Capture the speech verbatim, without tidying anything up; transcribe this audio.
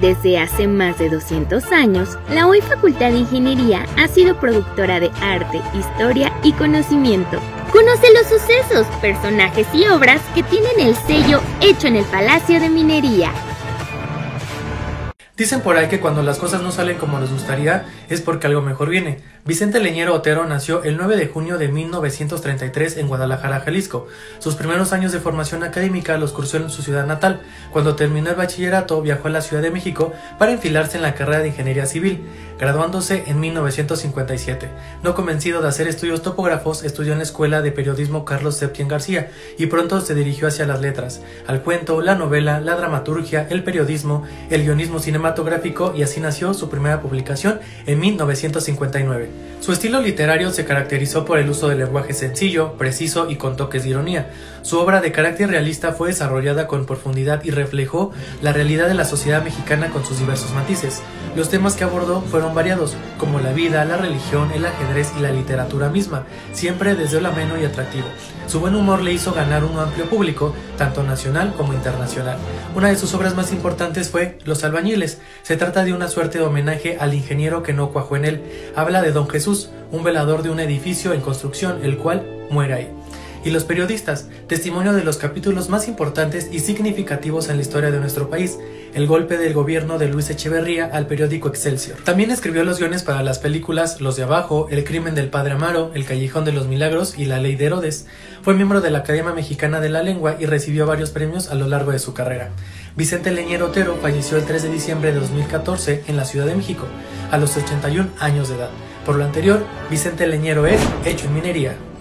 Desde hace más de doscientos años, la hoy Facultad de Ingeniería ha sido productora de arte, historia y conocimiento. Conoce los sucesos, personajes y obras que tienen el sello hecho en el Palacio de Minería. Dicen por ahí que cuando las cosas no salen como les gustaría es porque algo mejor viene. Vicente Leñero Otero nació el nueve de junio de mil novecientos treinta y tres en Guadalajara, Jalisco. Sus primeros años de formación académica los cursó en su ciudad natal. Cuando terminó el bachillerato viajó a la Ciudad de México para enfilarse en la carrera de Ingeniería Civil, graduándose en mil novecientos cincuenta y siete. No convencido de hacer estudios topógrafos, estudió en la Escuela de Periodismo Carlos Septién García y pronto se dirigió hacia las letras, al cuento, la novela, la dramaturgia, el periodismo, el guionismo cinematográfico, y así nació su primera publicación en mil novecientos cincuenta y nueve. Su estilo literario se caracterizó por el uso del lenguaje sencillo, preciso y con toques de ironía. Su obra de carácter realista fue desarrollada con profundidad y reflejó la realidad de la sociedad mexicana con sus diversos matices. Los temas que abordó fueron variados, como la vida, la religión, el ajedrez y la literatura misma, siempre desde lo ameno y atractivo. Su buen humor le hizo ganar un amplio público, tanto nacional como internacional. Una de sus obras más importantes fue Los albañiles. Se trata de una suerte de homenaje al ingeniero que no cuajó en él. Habla de Don Jesús, un velador de un edificio en construcción, el cual muere ahí. Y Los periodistas, testimonio de los capítulos más importantes y significativos en la historia de nuestro país, el golpe del gobierno de Luis Echeverría al periódico Excelsior. También escribió los guiones para las películas Los de Abajo, El crimen del padre Amaro, El callejón de los milagros y La ley de Herodes. Fue miembro de la Academia Mexicana de la Lengua y recibió varios premios a lo largo de su carrera. Vicente Leñero Otero falleció el tres de diciembre de dos mil catorce en la Ciudad de México, a los ochenta y un años de edad. Por lo anterior, Vicente Leñero es hecho en minería.